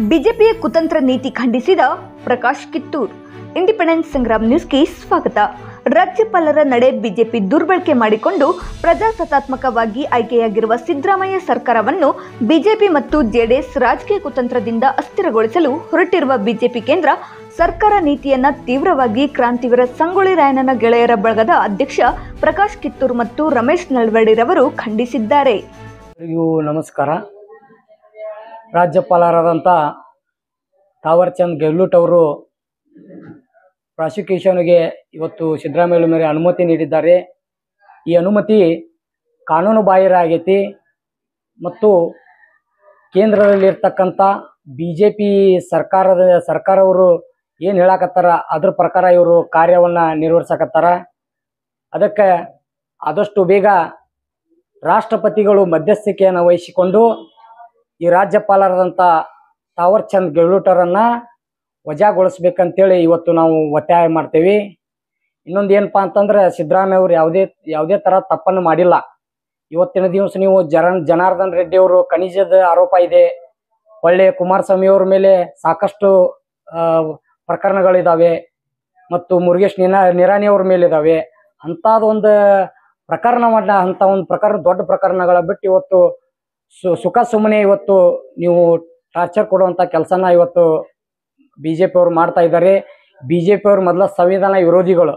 ಬಿಜೆಪಿಯ ಕುತಂತ್ರ ನೀತಿ ಖಂಡಿಸಿದ ಪ್ರಕಾಶ್ ಕಿತ್ತೂರ್. ಇಂಡಿಪೆಂಡೆನ್ಸ್ ಸಂಗ್ರಾಮ್ ನ್ಯೂಸ್ಗೆ ಸ್ವಾಗತ. ರಾಜ್ಯಪಾಲರ ನಡೆ ಬಿಜೆಪಿ ದುರ್ಬಳಕೆ ಮಾಡಿಕೊಂಡು ಪ್ರಜಾಸತ್ತಾತ್ಮಕವಾಗಿ ಆಯ್ಕೆಯಾಗಿರುವ ಸಿದ್ದರಾಮಯ್ಯ ಸರ್ಕಾರವನ್ನು ಬಿಜೆಪಿ ಮತ್ತು ಜೆಡಿಎಸ್ ರಾಜಕೀಯ ಕುತಂತ್ರದಿಂದ ಅಸ್ಥಿರಗೊಳಿಸಲು ಹೊರಟಿರುವ ಬಿಜೆಪಿ ಕೇಂದ್ರ ಸರ್ಕಾರ ನೀತಿಯನ್ನ ತೀವ್ರವಾಗಿ ಕ್ರಾಂತಿವೀರ ಸಂಗೊಳ್ಳಿ ರಾಯಣ್ಣನ ಗೆಳೆಯರ ಬಳಗದ ಅಧ್ಯಕ್ಷ ಪ್ರಕಾಶ್ ಕಿತ್ತೂರ್ ಮತ್ತು ರಮೇಶ್ ನಲ್ವಡಿರವರು ಖಂಡಿಸಿದ್ದಾರೆ. ನಮಸ್ಕಾರ. ರಾಜ್ಯಪಾಲರಾದಂಥ ತಾವರ್ಚಂದ್ ಗೆಹ್ಲೋಟ್ ಅವರು ಪ್ರಾಸಿಕ್ಯೂಷನ್ಗೆ ಇವತ್ತು ಸಿದ್ದರಾಮಯ್ಯ ಮೇಲೆ ಅನುಮತಿ ನೀಡಿದ್ದಾರೆ. ಈ ಅನುಮತಿ ಕಾನೂನು ಬಾಹಿರ ಆಗೈತಿ ಮತ್ತು ಕೇಂದ್ರದಲ್ಲಿರ್ತಕ್ಕಂಥ BJP ಸರ್ಕಾರವರು ಏನು ಹೇಳಕತ್ತಾರ ಅದ್ರ ಪ್ರಕಾರ ಇವರು ಕಾರ್ಯವನ್ನು ನಿರ್ವಹಿಸಕತ್ತಾರ. ಅದಕ್ಕೆ ಆದಷ್ಟು ಬೇಗ ರಾಷ್ಟ್ರಪತಿಗಳು ಮಧ್ಯಸ್ಥಿಕೆಯನ್ನು ವಹಿಸಿಕೊಂಡು ಈ ರಾಜ್ಯಪಾಲರಾದಂಥ ತಾವರ್ಚಂದ್ ಗೆಹ್ಲೋಟರನ್ನು ವಜಾಗೊಳಿಸ್ಬೇಕಂತೇಳಿ ಇವತ್ತು ನಾವು ಒತ್ತಾಯ ಮಾಡ್ತೇವೆ. ಇನ್ನೊಂದು ಏನಪ್ಪ ಅಂತಂದ್ರೆ ಸಿದ್ದರಾಮಯ್ಯ ಅವರು ಯಾವುದೇ ಥರ ತಪ್ಪನ್ನು ಮಾಡಿಲ್ಲ. ಇವತ್ತಿನ ದಿವಸ ನೀವು ಜನಾರ್ದನ್ ರೆಡ್ಡಿ ಅವರು ಖನಿಜದ ಆರೋಪ ಇದೆ, ಒಳ್ಳೆ ಕುಮಾರಸ್ವಾಮಿ ಅವ್ರ ಮೇಲೆ ಸಾಕಷ್ಟು ಪ್ರಕರಣಗಳಿದ್ದಾವೆ ಮತ್ತು ಮುರುಗೇಶ್ ನಿರಾಣಿ ಅವ್ರ ಮೇಲೆ ಇದ್ದಾವೆ. ಅಂಥದ್ದೊಂದು ಪ್ರಕರಣವನ್ನ ಒಂದು ಪ್ರಕರಣ ದೊಡ್ಡ ಪ್ರಕರಣಗಳ ಬಿಟ್ಟು ಇವತ್ತು ಸುಖ ಸುಮ್ಮನೆ ಇವತ್ತು ನೀವು ಟಾರ್ಚರ್ ಕೊಡುವಂಥ ಕೆಲಸನ ಇವತ್ತು BJP ಅವರು ಮಾಡ್ತಾ ಇದ್ದಾರೆ. BJP ಅವರು ಮೊದಲ ಸಂವಿಧಾನ ವಿರೋಧಿಗಳು,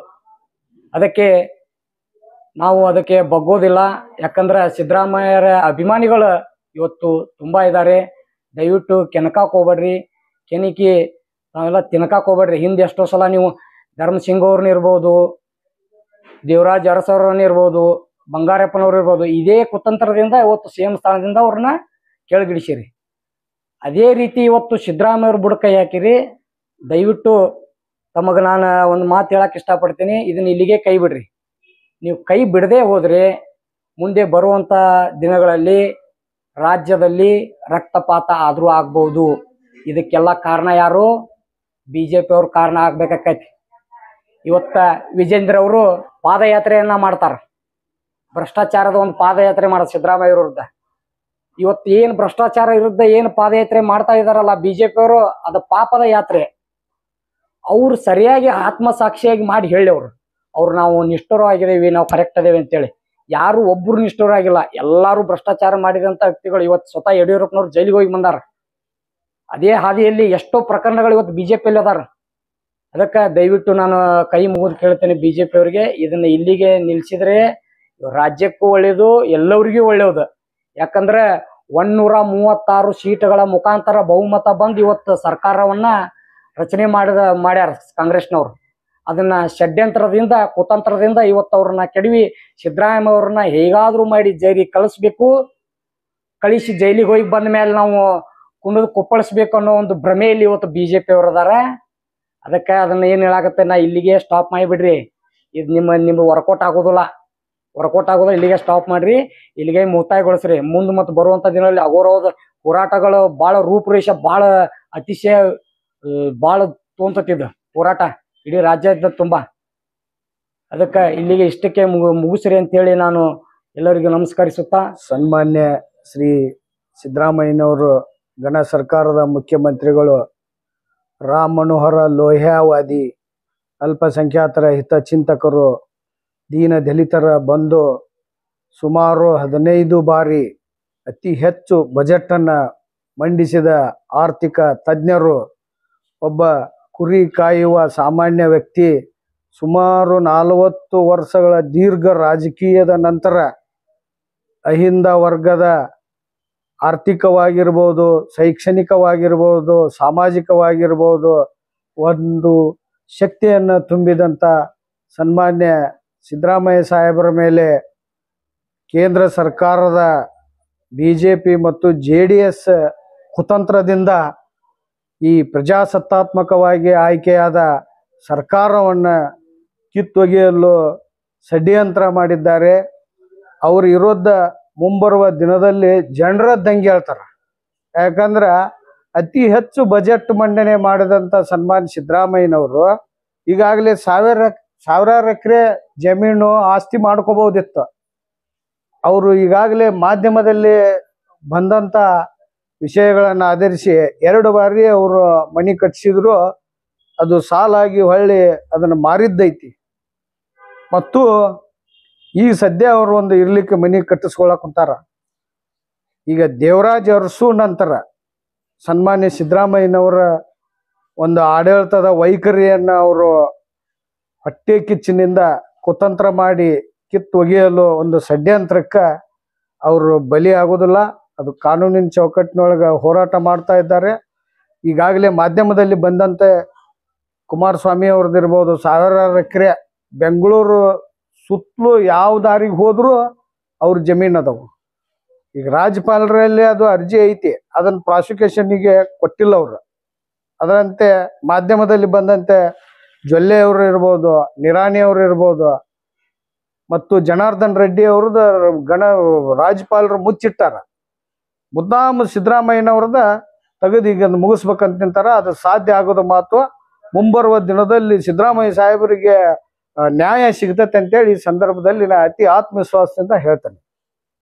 ನಾವು ಅದಕ್ಕೆ ಬಗ್ಗೋದಿಲ್ಲ. ಯಾಕಂದ್ರೆ ಸಿದ್ದರಾಮಯ್ಯರ ಅಭಿಮಾನಿಗಳು ಇವತ್ತು ತುಂಬ ಇದ್ದಾರೆ. ದಯವಿಟ್ಟು ಕೆಣಕಾಕ್ ಹೋಗ್ಬೇಡ್ರಿ, ನಾವೆಲ್ಲ ತಿನ್ಕಾಕ್ ಹೋಗ್ಬೇಡ್ರಿ. ಹಿಂದೆ ಎಷ್ಟೋ ಸಲ ನೀವು ಧರ್ಮಸಿಂಗ್ ಅವ್ರನ್ನ ಇರ್ಬೋದು, ದೇವರಾಜ್ ಅರಸವ್ರನ್ನ ಇರ್ಬೋದು, ಬಂಗಾರಪ್ಪನವ್ರು ಇರ್ಬೋದು, ಇದೇ ಕುತಂತ್ರದಿಂದ ಇವತ್ತು CM ಸ್ಥಾನದಿಂದ ಅವ್ರನ್ನ ಕೆಳಗಿಳಿಸಿರಿ. ಅದೇ ರೀತಿ ಇವತ್ತು ಸಿದ್ದರಾಮಯ್ಯ ಅವ್ರ ಬುಡಕೈ ಹಾಕಿರಿ. ದಯವಿಟ್ಟು ತಮಗೆ ನಾನು ಒಂದು ಮಾತು ಹೇಳಕ್ಕೆ ಇಷ್ಟಪಡ್ತೀನಿ, ಇದನ್ನ ಇಲ್ಲಿಗೆ ಕೈ ಬಿಡ್ರಿ. ನೀವು ಕೈ ಬಿಡದೆ ಹೋದರೆ ಮುಂದೆ ಬರುವಂಥ ದಿನಗಳಲ್ಲಿ ರಾಜ್ಯದಲ್ಲಿ ರಕ್ತಪಾತ ಆದರೂ ಆಗ್ಬೋದು. ಇದಕ್ಕೆಲ್ಲ ಕಾರಣ ಯಾರು? BJP ಅವ್ರ ಕಾರಣ ಆಗ್ಬೇಕಾಕೈತಿ. ಇವತ್ತ ವಿಜೇಂದ್ರ ಅವರು ಪಾದಯಾತ್ರೆಯನ್ನ ಮಾಡ್ತಾರೆ, ಭ್ರಷ್ಟಾಚಾರದ ಒಂದು ಪಾದಯಾತ್ರೆ ಮಾಡೋದು ಸಿದ್ದರಾಮಯ್ಯ ವಿರುದ್ಧ. ಇವತ್ತು ಏನು ಭ್ರಷ್ಟಾಚಾರ ವಿರುದ್ಧ ಏನು ಪಾದಯಾತ್ರೆ ಮಾಡ್ತಾ ಇದಾರಲ್ಲ BJP ಅವರು, ಅದು ಪಾಪದ ಯಾತ್ರೆ. ಅವ್ರು ಸರಿಯಾಗಿ ಆತ್ಮಸಾಕ್ಷಿಯಾಗಿ ಮಾಡಿ ಹೇಳಿ ಅವ್ರು ನಾವು ನಿಷ್ಠುರವಾಗಿದ್ದೇವೆ, ನಾವು ಕರೆಕ್ಟ್ ಅದೇವೆ ಅಂತೇಳಿ. ಯಾರು ಒಬ್ರು ನಿಷ್ಠುರಾಗಿಲ್ಲ, ಎಲ್ಲರೂ ಭ್ರಷ್ಟಾಚಾರ ಮಾಡಿದಂಥ ವ್ಯಕ್ತಿಗಳು. ಇವತ್ತು ಸ್ವತಃ ಯಡಿಯೂರಪ್ಪನವ್ರು ಜೈಲಿಗೆ ಹೋಗಿ ಬಂದಾರ. ಅದೇ ಹಾದಿಯಲ್ಲಿ ಎಷ್ಟೋ ಪ್ರಕರಣಗಳು ಇವತ್ತು BJPಯಲ್ಲಿ ಅದಾರ. ಅದಕ್ಕೆ ದಯವಿಟ್ಟು ನಾನು ಕೈ ಮುಗಿದು ಕೇಳ್ತೇನೆ BJP ಅವರಿಗೆ, ಇದನ್ನ ಇಲ್ಲಿಗೆ ನಿಲ್ಸಿದ್ರೆ ರಾಜ್ಯಕ್ಕೂ ಒಳ್ಳೇದು, ಎಲ್ಲರಿಗೂ ಒಳ್ಳೇದು. ಯಾಕಂದ್ರೆ 136 ಸೀಟ್ಗಳ ಮುಖಾಂತರ ಬಹುಮತ ಬಂದು ಇವತ್ತು ಸರ್ಕಾರವನ್ನ ರಚನೆ ಮಾಡ್ಯಾರ ಕಾಂಗ್ರೆಸ್ನವ್ರು. ಅದನ್ನ ಷಡ್ಯಂತ್ರದಿಂದ ಕುತಂತ್ರದಿಂದ ಇವತ್ತು ಅವ್ರನ್ನ ಕೆಡವಿ ಸಿದ್ದರಾಮಯ್ಯ ಅವ್ರನ್ನ ಹೇಗಾದ್ರೂ ಮಾಡಿ ಜೈಲಿಗೆ ಕಳಿಸಿ ಜೈಲಿಗೆ ಹೋಗಿ ಬಂದ ಮೇಲೆ ನಾವು ಕುಣಿದು ಕುಪ್ಪಳಿಸ್ಬೇಕು ಅನ್ನೋ ಒಂದು ಭ್ರಮೆಯಲ್ಲಿ ಇವತ್ತು BJP ಅವರು ಅದಾರ. ಅದಕ್ಕೆ ಅದನ್ನ ಏನು ಹೇಳಾಕತ್ತೆ, ನಾ ಇಲ್ಲಿಗೆ ಸ್ಟಾಪ್ ಮಾಡಿಬಿಡ್ರಿ. ಇದು ನಿಮ್ಮ ವರ್ಕೌಟ್ ಆಗೋದಿಲ್ಲ, ಇಲ್ಲಿಗೆ ಸ್ಟಾಪ್ ಮಾಡ್ರಿ, ಇಲ್ಲಿಗೆ ಮುಕ್ತಾಯಗೊಳಿಸ್ರಿ. ಮುಂದೆ ಮತ್ತು ಬರುವಂಥ ದಿನಗಳಲ್ಲಿ ಅಗೋರವಾದ ಹೋರಾಟಗಳು ಭಾಳ ರೂಪುರೇಷ ಭಾಳ ಅತಿಶಯ ಭಾಳ ತೋಂತತಿದ್ದು ಹೋರಾಟ ಇಡೀ ರಾಜ್ಯದ ತುಂಬ. ಅದಕ್ಕೆ ಇಲ್ಲಿಗೆ ಇಷ್ಟಕ್ಕೆ ಮುಗಿಸ್ರಿ ಅಂತೇಳಿ ನಾನು ಎಲ್ಲರಿಗೂ ನಮಸ್ಕರಿಸುತ್ತಾ, ಸನ್ಮಾನ್ಯ ಶ್ರೀ ಸಿದ್ದರಾಮಯ್ಯನವರು ಗಣ ಸರ್ಕಾರದ ಮುಖ್ಯಮಂತ್ರಿಗಳು, ರಾಮ್ ಮನೋಹರ ಲೋಹ್ಯಾವಾದಿ, ಅಲ್ಪಸಂಖ್ಯಾತರ ಹಿತಚಿಂತಕರು, ದೀನ ದಲಿತರ ಬಂದು ಸುಮಾರು 15 ಬಾರಿ ಅತಿ ಹೆಚ್ಚು ಬಜೆಟನ್ನು ಮಂಡಿಸಿದ ಆರ್ಥಿಕ ತಜ್ಞರು, ಒಬ್ಬ ಕುರಿ ಕಾಯುವ ಸಾಮಾನ್ಯ ವ್ಯಕ್ತಿ, ಸುಮಾರು 40 ವರ್ಷಗಳ ದೀರ್ಘ ರಾಜಕೀಯದ ನಂತರ ಅಹಿಂದ ವರ್ಗದ ಆರ್ಥಿಕವಾಗಿರ್ಬೋದು, ಶೈಕ್ಷಣಿಕವಾಗಿರ್ಬೋದು, ಸಾಮಾಜಿಕವಾಗಿರ್ಬೋದು ಒಂದು ಶಕ್ತಿಯನ್ನು ತುಂಬಿದಂಥ ಸನ್ಮಾನ್ಯ ಸಿದ್ದರಾಮಯ್ಯ ಸಾಹೇಬರ ಮೇಲೆ ಕೇಂದ್ರ ಸರ್ಕಾರದ BJP ಮತ್ತು JDS ಕುತಂತ್ರದಿಂದ ಈ ಪ್ರಜಾಸತ್ತಾತ್ಮಕವಾಗಿ ಆಯ್ಕೆಯಾದ ಸರ್ಕಾರವನ್ನು ಕಿತ್ತೊಗೆಯಲು ಷಡ್ಯಂತ್ರ ಮಾಡಿದ್ದಾರೆ. ಅವ್ರ ವಿರುದ್ಧ ಮುಂಬರುವ ದಿನದಲ್ಲಿ ಜನರ ದಂಗೆ ಹೇಳ್ತಾರೆ. ಯಾಕಂದ್ರೆ ಅತಿ ಹೆಚ್ಚು ಬಜೆಟ್ ಮಂಡನೆ ಮಾಡಿದಂಥ ಸನ್ಮಾನ್ಯ ಸಿದ್ದರಾಮಯ್ಯನವರು ಈಗಾಗಲೇ ಸಾವಿರಾರು ಎಕರೆ ಜಮೀನು ಆಸ್ತಿ ಮಾಡ್ಕೋಬಹುದಿತ್ತು. ಅವರು ಈಗಾಗಲೇ ಮಾಧ್ಯಮದಲ್ಲಿ ಬಂದಂಥ ವಿಷಯಗಳನ್ನು ಆಧರಿಸಿ 2 ಬಾರಿ ಅವರು ಮನೆ ಕಟ್ಟಿಸಿದ್ರು. ಅದು ಸಾಲಾಗಿ ಹೊಳ್ಳಿ ಅದನ್ನು ಮಾರಿದ್ದೈತಿ. ಮತ್ತು ಈಗ ಸದ್ಯ ಅವರು ಒಂದು ಇರ್ಲಿಕ್ಕೆ ಮನೆ ಕಟ್ಟಿಸ್ಕೊಳಕ್ ಕುಂತಾರ. ಈಗ ದೇವರಾಜ್ ಅರಸು ನಂತರ ಸನ್ಮಾನ್ಯ ಸಿದ್ದರಾಮಯ್ಯನವರ ಒಂದು ಆಡಳಿತದ ವೈಖರಿಯನ್ನು ಅವರು ಹೊಟ್ಟೆ ಕಿಚ್ಚಿನಿಂದ ಕುತಂತ್ರ ಮಾಡಿ ಕಿತ್ತೊಗೆಯಲು ಒಂದು ಷಡ್ಯಂತ್ರಕ್ಕೆ ಅವರು ಬಲಿ ಆಗೋದಿಲ್ಲ. ಅದು ಕಾನೂನಿನ ಚೌಕಟ್ಟಿನೊಳಗೆ ಹೋರಾಟ ಮಾಡ್ತಾ ಇದ್ದಾರೆ. ಈಗಾಗಲೇ ಮಾಧ್ಯಮದಲ್ಲಿ ಬಂದಂತೆ ಕುಮಾರಸ್ವಾಮಿ ಅವ್ರದ್ದಿರ್ಬೋದು, ಸಾವಿರಾರು ಎಕರೆ ಬೆಂಗಳೂರು ಸುತ್ತಲೂ ಯಾವ ದಾರಿಗೆ ಹೋದರೂ ಅವ್ರ ಜಮೀನು ಅದಾವು. ಈಗ ರಾಜ್ಯಪಾಲರಲ್ಲಿ ಅದು ಅರ್ಜಿ ಐತಿ, ಅದನ್ನು ಪ್ರಾಸಿಕ್ಯೂಷನ್ನಿಗೆ ಕೊಟ್ಟಿಲ್ಲ ಅವರು. ಅದರಂತೆ ಮಾಧ್ಯಮದಲ್ಲಿ ಬಂದಂತೆ ಜೊಲ್ಲೆ ಅವರು ಇರ್ಬೋದು, ನಿರಾಣಿ ಅವರು ಇರ್ಬೋದು, ಮತ್ತು ಜನಾರ್ದನ್ ರೆಡ್ಡಿ ಅವ್ರದ್ದು ರಾಜ್ಯಪಾಲರು ಮುಚ್ಚಿಟ್ಟಾರ. ಮುದ್ದಾಮ್ ಸಿದ್ದರಾಮಯ್ಯನವ್ರದ ತೆಗೆದು ಈಗ ಮುಗಿಸ್ಬೇಕಂತ ನಿಂತಾರ. ಅದು ಸಾಧ್ಯ ಆಗೋದು ಮಾತು. ಮುಂಬರುವ ದಿನದಲ್ಲಿ ಸಿದ್ದರಾಮಯ್ಯ ಸಾಹೇಬರಿಗೆ ನ್ಯಾಯ ಸಿಗ್ತೈತೆ ಅಂತೇಳಿ ಈ ಸಂದರ್ಭದಲ್ಲಿ ನಾ ಅತಿ ಆತ್ಮವಿಶ್ವಾಸದಿಂದ ಹೇಳ್ತೇನೆ.